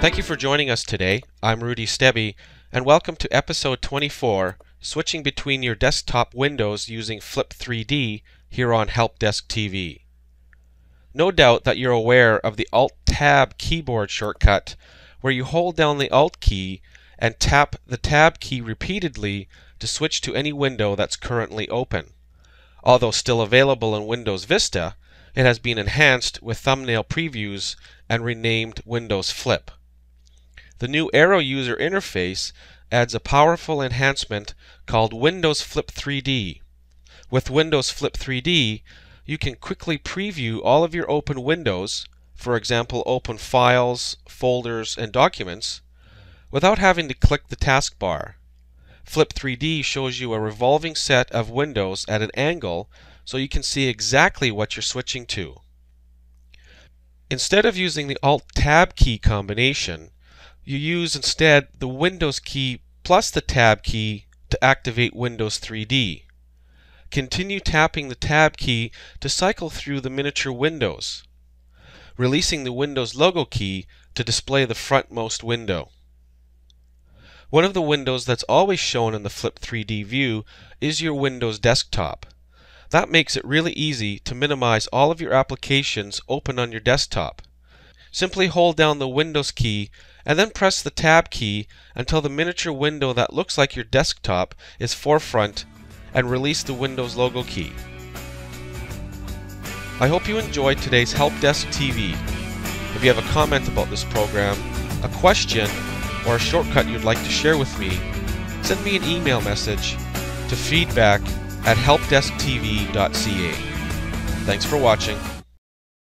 Thank you for joining us today. I'm Rudy Stebbe, and welcome to episode 24, switching between your desktop windows using Flip3D here on Help Desk TV. No doubt that you're aware of the Alt-Tab keyboard shortcut, where you hold down the Alt key and tap the Tab key repeatedly to switch to any window that's currently open. Although still available in Windows Vista, it has been enhanced with thumbnail previews and renamed Windows Flip. The new Arrow user interface adds a powerful enhancement called Windows Flip 3D. With Windows Flip 3D, you can quickly preview all of your open windows, for example open files, folders, and documents, without having to click the taskbar. Flip 3D shows you a revolving set of windows at an angle so you can see exactly what you're switching to. Instead of using the Alt-Tab key combination, you use instead the Windows key plus the Tab key to activate Windows 3D. Continue tapping the Tab key to cycle through the miniature windows, releasing the Windows logo key to display the frontmost window. One of the windows that's always shown in the Flip 3D view is your Windows desktop. That makes it really easy to minimize all of your applications open on your desktop. Simply hold down the Windows key and then press the Tab key until the miniature window that looks like your desktop is forefront, and release the Windows logo key. I hope you enjoyed today's Help Desk TV. If you have a comment about this program, a question, or a shortcut you'd like to share with me, send me an email message to feedback@helpdesktv.ca. Thanks for watching.